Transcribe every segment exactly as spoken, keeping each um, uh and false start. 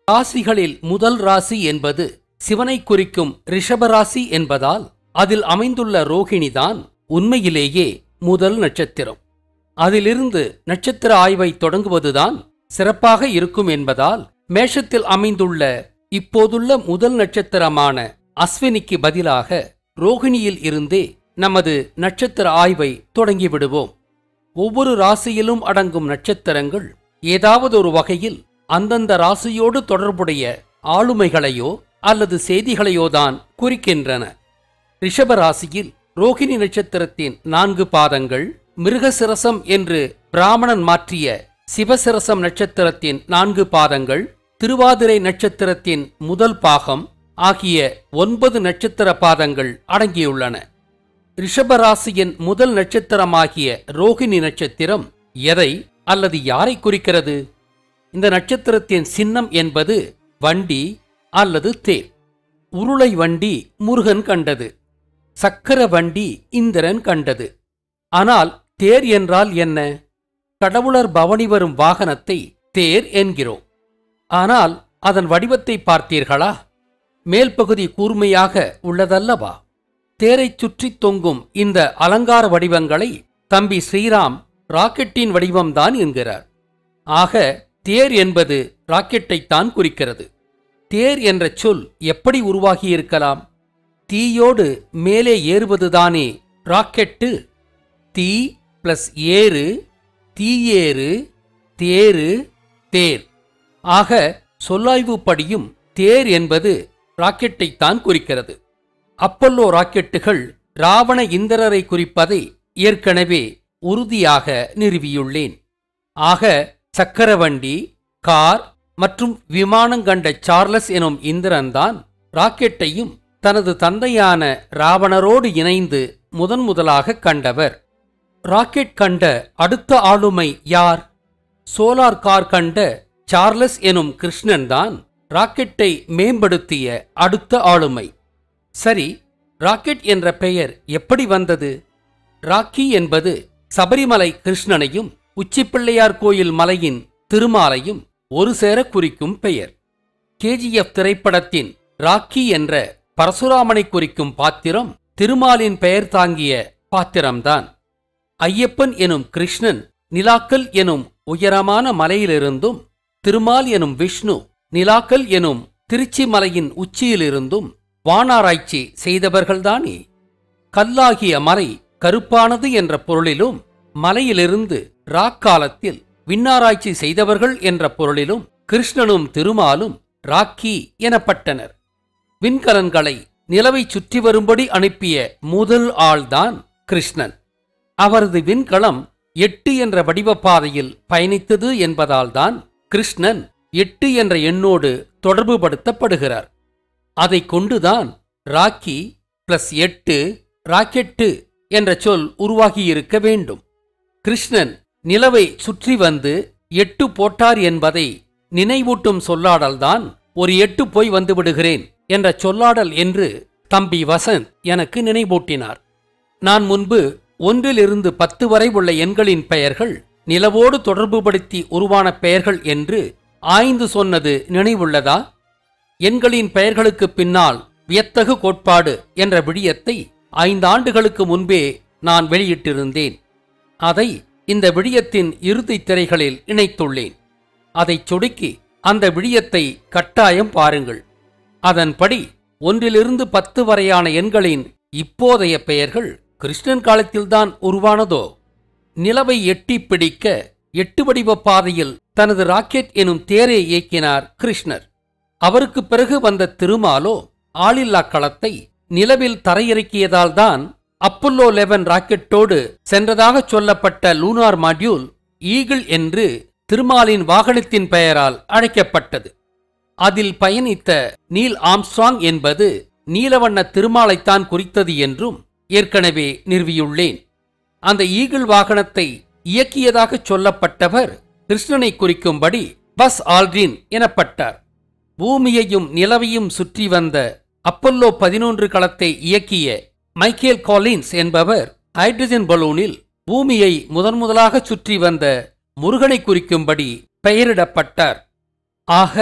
ராசிகளில் முதல் ராசி என்பது சிவனை குறிக்கும் ரிஷபராசி என்பதால் அதில் அமைந்துள்ள ரோகிணிதான் உண்மையிலேயே முதல் நட்சத்திரம். அதிலிருந்து நட்சத்திர ஆய்வை தொடங்குவதுதான் சிறப்பாக இருக்கும் என்பதால் மேஷத்தில் அமைந்துள்ள இப்போதுள்ள முதல் நட்சத்திரமான அஸ்வினிக்கு பதிலாக ரோகிணியில் இருந்தே நமது நட்சத்திர ஆய்வை தொடங்கிவிடுவோம். ஒவ்வொரு ராசியிலும் அடங்கும் நட்சத்திரங்கள் ஏதாவது ஒரு வகையில் அந்தந்த ராசியோடு தொடர்புடைய ஆளுமைகளையோ அல்லது செய்திகளையோதான் குறிக்கின்றன. ரிஷப ராசியில் ரோகிணி நட்சத்திரத்தின் நான்கு பாதங்கள், மிருகசிரசம் என்று பிராமணன் மாற்றிய சிவசிரசம் நட்சத்திரத்தின் நான்கு பாதங்கள், திருவாதிரை நட்சத்திரத்தின் முதல் பாகம் ஆகிய ஒன்பது நட்சத்திர பாதங்கள் அடங்கியுள்ளன. ரிஷபராசியின் முதல் நட்சத்திரமாகிய ரோகிணி நட்சத்திரம் எதை அல்லது யாரை குறிக்கிறது? இந்த நட்சத்திரத்தின் சின்னம் என்பது வண்டி அல்லது தேர். உருளை வண்டி முருகன் கண்டது, சக்கர வண்டி இந்திரன் கண்டது. ஆனால் தேர் என்றால் என்ன? கடவுளர் பவனி வரும் வாகனத்தை தேர் என்கிறோம். ஆனால் அதன் வடிவத்தை பார்த்தீர்களா? மேல் பகுதி கூர்மையாக உள்ளதல்லவா? தேரைச் சுற்றி தொங்கும் இந்த அலங்கார வடிவங்களை தம்பி ஸ்ரீராம் ராக்கெட்டின் வடிவம்தான் என்கிறார். ஆக தேர் என்பது ராக்கெட்டைத்தான் குறிக்கிறது. தேர் என்ற சொல் எப்படி உருவாகியிருக்கலாம்? தீயோடு மேலே ஏறுவதுதானே ராக்கெட்டு. தீ பிளஸ் ஏறு, தீயேறு, தேரு, தேர். ஆக சொல்லாய்வுப்படியும் தேர் என்பது ராக்கெட்டைத்தான் குறிக்கிறது. அப்பல்லோ ராக்கெட்டுகள் ராவண இந்திரரை குறிப்பதை ஏற்கனவே உறுதியாக நிறுவியுள்ளேன். ஆக சக்கரவண்டி, கார் மற்றும் விமானம் கண்ட சார்லஸ் எனும் இந்திரன்தான் ராக்கெட்டையும் தனது தந்தையான ராவணரோடு இணைந்து முதன் முதலாக கண்டவர். ராக்கெட் கண்ட அடுத்த ஆளுமை யார்? சோலார் கார் கண்ட சார்லஸ் எனும் கிருஷ்ணன்தான் ராக்கெட்டை மேம்படுத்திய அடுத்த ஆளுமை. சரி, ராக்கெட் என்ற பெயர் எப்படி வந்தது? ராக்கி என்பது சபரிமலை கிருஷ்ணனையும் உச்சிப்பிள்ளையார் கோயில் மலையின் திருமாலையும் ஒரு சேர குறிக்கும் பெயர். கேஜிஎஃப் திரைப்படத்தின் ராக்கி என்ற பரசுராமனை குறிக்கும் பாத்திரம் திருமாலின் பெயர் தாங்கிய பாத்திரம்தான். ஐயப்பன் எனும் கிருஷ்ணன் நிலாக்கல் எனும் உயரமான மலையிலிருந்தும், திருமால் எனும் விஷ்ணு நிலாக்கல் எனும் திருச்சி மலையின் உச்சியிலிருந்தும் வானாராய்ச்சி செய்தவர்கள்தானே. கல்லாகிய மலை கருப்பானது என்ற பொருளிலும், மலையிலிருந்து ராக்காலத்தில் விண்ணாராய்ச்சி செய்தவர்கள் என்ற பொருளிலும் கிருஷ்ணனும் திருமாலும் ராக்கி எனப்பட்டனர். விண்கலன்களை நிலவை சுற்றி வரும்படி அனுப்பிய முதல் ஆள்தான் கிருஷ்ணன். அவரது விண்கலம் எட்டு என்ற வடிவ பாதையில் பயணித்தது என்பதால்தான் கிருஷ்ணன் எட்டு என்ற எண்ணோடு தொடர்புபடுத்தப்படுகிறார். அதை கொண்டுதான் ராக்கி பிளஸ் எட்டு ராக்கெட்டு என்ற சொல் உருவாகியிருக்க வேண்டும். கிருஷ்ணன் நிலவை சுற்றி வந்து எட்டு போட்டார் என்பதை நினைவூட்டும் சொல்லாடல்தான் ஒரு எட்டு போய் வந்து விடுகிறேன் என்ற சொல்லாடல் என்று தம்பி வசந்த் எனக்கு நினைவூட்டினார். நான் முன்பு ஒன்றிலிருந்து பத்து வரை உள்ள எண்களின் பெயர்கள் நிலவோடு தொடர்புபடுத்தி உருவான பெயர்கள் என்று ஆய்ந்து சொன்னது நினைவுள்ளதா? எண்களின் பெயர்களுக்கு பின்னால் வியத்தகு கோட்பாடு என்ற விடயத்தை ஐந்தாண்டுகளுக்கு முன்பே நான் வெளியிட்டிருந்தேன். அதை இந்த விடயத்தின் இறுதித் திரைகளில் இணைத்துள்ளேன். அதைச் சொடுக்கி அந்த விடயத்தை கட்டாயம் பாருங்கள். அதன்படி ஒன்றிலிருந்து பத்து வரையான எண்களின் இப்போதைய பெயர்கள் கிருஷ்ணன் காலத்தில்தான் உருவானதோ? நிலவை எட்டி பிடிக்க எட்டு வடிவ பாதையில் தனது ராக்கெட் எனும் தேரை இயக்கினார் கிருஷ்ணர். அவருக்கு பிறகு வந்த திருமாலோ ஆளில்லா களத்தை நிலவில் தரையிறக்கியதால்தான் அப்பல்லோ பதினொன்று ராக்கெட்டோடு சென்றதாக சொல்லப்பட்ட லூனார் மாடியூல் ஈகிள் என்று திருமாலின் வாகனத்தின் பெயரால் அழைக்கப்பட்டது. அதில் பயணித்த நீல் ஆம்ஸ்ட்ராங் என்பது நீலவண்ண திருமாலைத்தான் குறித்தது என்றும் ஏற்கனவே நிறுவியுள்ளேன். அந்த ஈகிள் வாகனத்தை இயக்கியதாக சொல்லப்பட்டவர் கிருஷ்ணனை குறிக்கும்படி பஸ் ஆல்ட்ரின் எனப்பட்டார். பூமியையும் நிலவையும் சுற்றி வந்த அப்பல்லோ பதினொன்று களத்தை இயக்கிய மைக்கேல் காலின்ஸ் என்பவர் ஹைட்ரஜன் பலூனில் பூமியை முதன் முதலாக சுற்றி வந்த முருகனை குறிக்கும்படி பெயரிடப்பட்டார். ஆக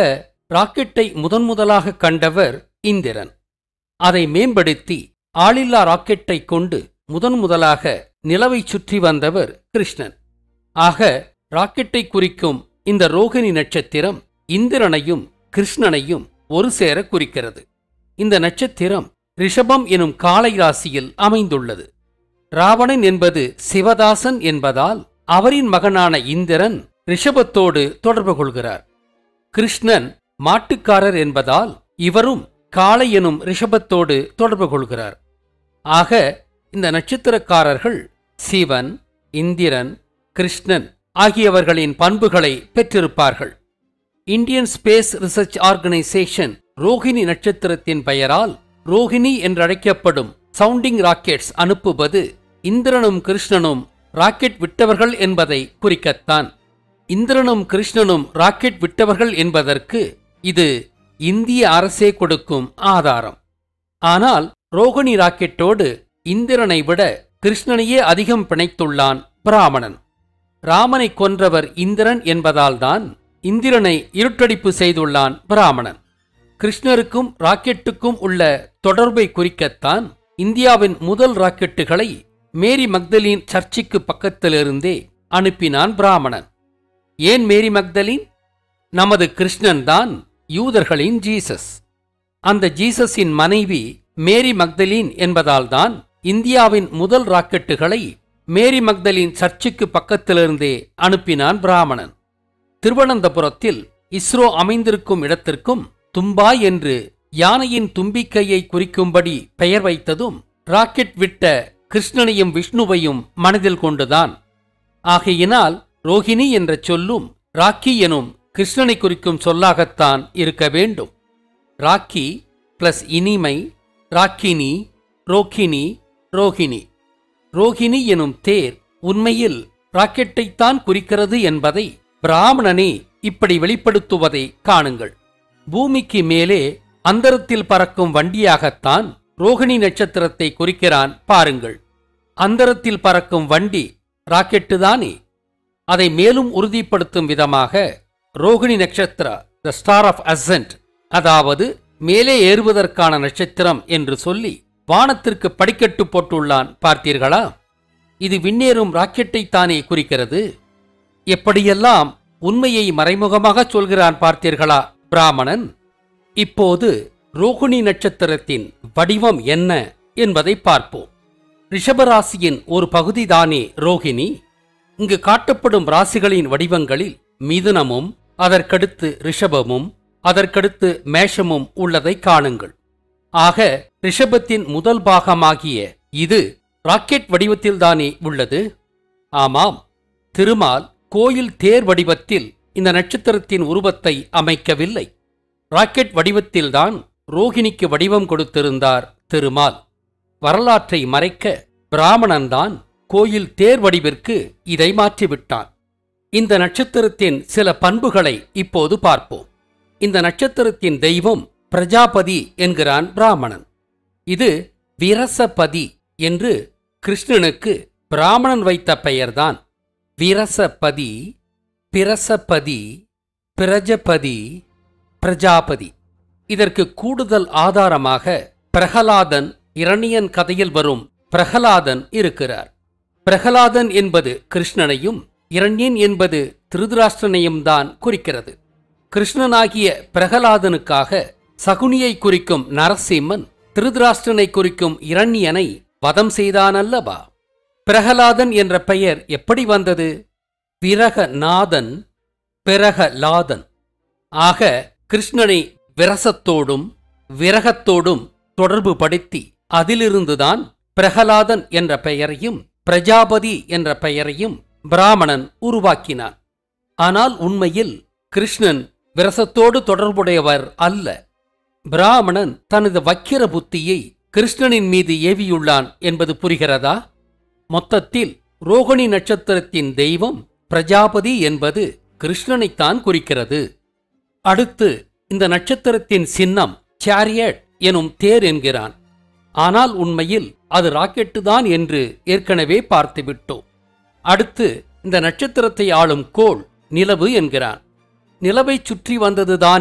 ராக்கெட்டை முதன் முதலாக கண்டவர் இந்திரன். அதை மேம்படுத்தி ஆளில்லா ராக்கெட்டை கொண்டு முதன் முதலாக நிலவை சுற்றி வந்தவர் கிருஷ்ணன். ஆக ராக்கெட்டை குறிக்கும் இந்த ரோகிணி நட்சத்திரம் இந்திரனையும் கிருஷ்ணனையும் ஒரு சேர குறிக்கிறது. இந்த நட்சத்திரம் ரிஷபம் எனும் காளை ராசியில் அமைந்துள்ளது. ராவணன் என்பது சிவதாசன் என்பதால் அவரின் மகனான இந்திரன் ரிஷபத்தோடு தொடர்பு கொள்கிறார். கிருஷ்ணன் மாட்டுக்காரர் என்பதால் இவரும் காளை எனும் ரிஷபத்தோடு தொடர்பு கொள்கிறார். ஆக இந்த நட்சத்திரக்காரர்கள் சிவன், இந்திரன், கிருஷ்ணன் ஆகியவர்களின் பண்புகளை பெற்றிருப்பார்கள். Indian space research organisation Rohini நட்சத்திரத்தின் பெயரால் ரோகிணி என்றழைக்கப்படும் சவுண்டிங் ராக்கெட்ஸ் அனுப்புவது இந்திரனும் கிருஷ்ணனும் ராக்கெட் விட்டவர்கள் என்பதை குறிக்கத்தான். இந்திரனும் கிருஷ்ணனும் ராக்கெட் விட்டவர்கள் என்பதற்கு இது இந்திய அரசே கொடுக்கும் ஆதாரம். ஆனால் ரோகிணி ராக்கெட்டோடு இந்திரனை விட கிருஷ்ணனையே அதிகம் பிணைத்துள்ளான் பிராமணன். ராமனை கொன்றவர் இந்திரன் என்பதால்தான் இந்திரனை இருட்டடிப்பு செய்துள்ளான் பிராமணன். கிருஷ்ணருக்கும் ராக்கெட்டுக்கும் உள்ள தொடர்பை குறிக்கத்தான் இந்தியாவின் முதல் ராக்கெட்டுகளை மேரி மக்தலின் சர்ச்சுக்கு பக்கத்திலிருந்தே அனுப்பினான் பிராமணன். ஏன் மேரி மக்தலின்? நமது கிருஷ்ணன் தான் யூதர்களின் ஜீசஸ். அந்த ஜீசஸின் மனைவி மேரி மக்தலின் என்பதால்தான் இந்தியாவின் முதல் ராக்கெட்டுகளை மேரி மக்தலின் சர்ச்சுக்கு பக்கத்திலிருந்தே அனுப்பினான் பிராமணன். திருவனந்தபுரத்தில் இஸ்ரோ அமைந்திருக்கும் இடத்திற்கும் தும்பா என்று யானையின் தும்பிக்கையை குறிக்கும்படி பெயர் வைத்ததும் ராக்கெட் விட்ட கிருஷ்ணனையும் விஷ்ணுவையும் மனதில் கொண்டுதான். ஆகையினால் ரோகிணி என்ற சொல்லும் ராக்கி எனும் கிருஷ்ணனை குறிக்கும் சொல்லாகத்தான் இருக்க வேண்டும். ராக்கி பிளஸ் இனிமை, ராக்கினி, ரோகிணி, ரோகிணி. ரோகிணி எனும் தேர் உண்மையில் ராக்கெட்டைத்தான் குறிக்கிறது என்பதை பிராமணனே இப்படி வெளிப்படுத்துவதை காணுங்கள். பூமிக்கு மேலே அந்தரத்தில் பறக்கும் வண்டியாகத்தான் ரோகிணி நட்சத்திரத்தை குறிக்கிறான் பாருங்கள். அந்தரத்தில் பறக்கும் வண்டி ராக்கெட்டுதானே. அதை மேலும் உறுதிப்படுத்தும் விதமாக ரோகிணி நட்சத்திரா த ஸ்டார் ஆஃப் அசென்ட், அதாவது மேலே ஏறுவதற்கான நட்சத்திரம் என்று சொல்லி வானத்திற்கு படிக்கட்டு போட்டுள்ளான் பார்த்தீர்களா? இது விண்ணேறும் ராக்கெட்டைத்தானே குறிக்கிறது. எப்படியெல்லாம் உண்மையை மறைமுகமாக சொல்கிறான் பார்த்தீர்களா பிராமணன்? இப்போது ரோகிணி நட்சத்திரத்தின் வடிவம் என்ன என்பதை பார்ப்போம். ரிஷபராசியின் ஒரு பகுதிதானே ரோகிணி. இங்கு காட்டப்படும் ராசிகளின் வடிவங்களில் மிதுனமும் அதற்கடுத்து ரிஷபமும் அதற்கடுத்து மேஷமும் உள்ளதை காணுங்கள். ஆக ரிஷபத்தின் முதல் பாகமாகிய இது ராக்கெட் வடிவத்தில்தானே உள்ளது. ஆமாம், திருமால் கோயில் தேர் வடிவத்தில் இந்த நட்சத்திரத்தின் உருவத்தை அமைக்கவில்லை. ராக்கெட் வடிவத்தில்தான் ரோகிணிக்கு வடிவம் கொடுத்திருந்தார் திருமால். வரலாற்றை மறைக்க பிராமணன்தான் கோயில் தேர் வடிவிற்கு இதை மாற்றிவிட்டான். இந்த நட்சத்திரத்தின் சில பண்புகளை இப்போது பார்ப்போம். இந்த நட்சத்திரத்தின் தெய்வம் பிரஜாபதி என்கிறான் பிராமணன். இது விரசபதி என்று கிருஷ்ணனுக்கு பிராமணன் வைத்த பெயர்தான். விரசபதி, பிரசபதி, பிரஜபதி, பிரஜாபதி. இதற்கு கூடுதல் ஆதாரமாக பிரகலாதன் இரணியன் கதையில் வரும் பிரகலாதன் இருக்கிறார். பிரகலாதன் என்பது கிருஷ்ணனையும் இரண்யன் என்பது திருதராஷ்டிரனையும் தான் குறிக்கிறது. கிருஷ்ணனாகிய பிரகலாதனுக்காக சகுனியை குறிக்கும் நரசிம்மன் திருதராஷ்டிரனை குறிக்கும் இரண்யனை வதம் செய்தானல்லவா? பிரகலாதன் என்ற பெயர் எப்படி வந்தது? விரகநாதன், பிரகலாதன். ஆக கிருஷ்ணனை விரசத்தோடும் விரகத்தோடும் தொடர்பு படுத்தி அதிலிருந்துதான் பிரகலாதன் என்ற பெயரையும் பிரஜாபதி என்ற பெயரையும் பிராமணன் உருவாக்கினான். ஆனால் உண்மையில் கிருஷ்ணன் விரசத்தோடு தொடர்புடையவர் அல்ல. பிராமணன் தனது வக்கிர புத்தியை கிருஷ்ணனின் மீது ஏவியுள்ளான் என்பது புரிகிறதா? மொத்தத்தில் ரோகிணி நட்சத்திரத்தின் தெய்வம் பிரஜாபதி என்பது கிருஷ்ணனைத்தான் குறிக்கிறது. அடுத்து இந்த நட்சத்திரத்தின் சின்னம் சாரியட் எனும் தேர் என்கிறான். ஆனால் உண்மையில் அது ராக்கெட்டுதான் என்று ஏற்கனவே பார்த்துவிட்டோம். அடுத்து இந்த நட்சத்திரத்தை ஆளும் கோள் நிலவு என்கிறான். நிலவை சுற்றி வந்ததுதானே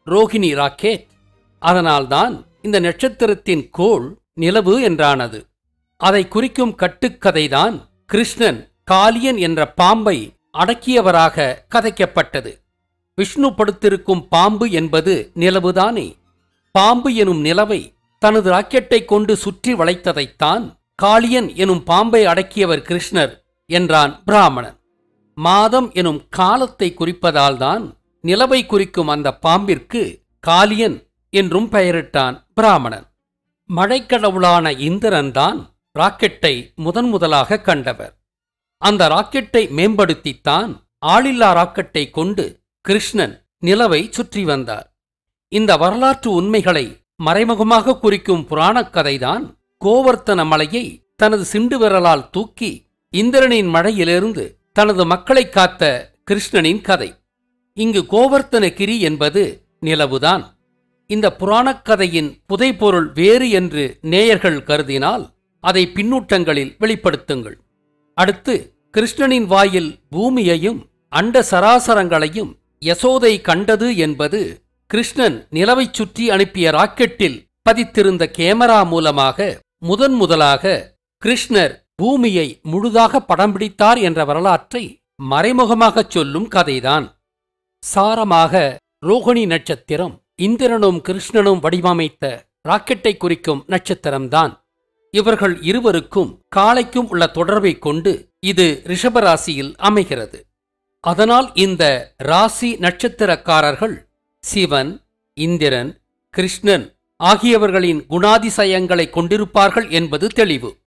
ரோகிணி ராக்கெட். அதனால்தான் இந்த நட்சத்திரத்தின் கோள் நிலவு என்றானது. அதை குறிக்கும் கட்டுக்கதைதான் கிருஷ்ணன் காளியன் என்ற பாம்பை அடக்கியவராக கதைக்கப்பட்டது. விஷ்ணு படுத்திருக்கும் பாம்பு என்பது நிலவுதானே. பாம்பு எனும் நிலவை தனது ராக்கெட்டை கொண்டு சுற்றி வளைத்ததைத்தான் காளியன் எனும் பாம்பை அடக்கியவர் கிருஷ்ணர் என்றான் பிராமணன். மாதம் எனும் காலத்தை குறிப்பதால்தான் நிலவை குறிக்கும் அந்த பாம்பிற்கு காளியன் என்றும் பெயரிட்டான் பிராமணன். மழைக்கடவுளான இந்திரன்தான் ராக்கெட்டை முதன் முதலாக கண்டவர். அந்த ராக்கெட்டை மேம்படுத்தித்தான் ஆளில்லா ராக்கெட்டை கொண்டு கிருஷ்ணன் நிலவை சுற்றி வந்தார். இந்த வரலாற்று உண்மைகளை மறைமுகமாக குறிக்கும் புராணக் கதைதான் கோவர்த்தன மலையை தனது சிண்டு விரலால் தூக்கி இந்திரனின் மழையிலிருந்து தனது மக்களை காத்த கிருஷ்ணனின் கதை. இங்கு கோவர்த்தனகிரி என்பது நிலவுதான். இந்த புராணக் கதையின் புதைபொருள் வேறு என்று நேயர்கள் கருதினால் அதை பின்னூட்டங்களில் வெளிப்படுத்துங்கள். அடுத்து, கிருஷ்ணனின் வாயில் பூமியையும் அண்ட சராசரங்களையும் யசோதை கண்டது என்பது கிருஷ்ணன் நிலவைச் சுற்றி அனுப்பிய ராக்கெட்டில் பதித்திருந்த கேமரா மூலமாக முதன் முதலாக கிருஷ்ணர் பூமியை முழுதாக படம் பிடித்தார் என்ற வரலாற்றை மறைமுகமாகச் சொல்லும் கதைதான். சாரமாக, ரோகிணி நட்சத்திரம் இந்திரனும் கிருஷ்ணனும் வடிவமைத்த ராக்கெட்டை குறிக்கும் நட்சத்திரம்தான். இவர்கள் இருவருக்கும் காளைக்கும் உள்ள தொடர்பை கொண்டு இது ரிஷபராசியில் அமைகிறது. அதனால் இந்த ராசி நட்சத்திரக்காரர்கள் சிவன், இந்திரன், கிருஷ்ணன் ஆகியவர்களின் குணாதிசயங்களை கொண்டிருப்பார்கள் என்பது தெளிவு.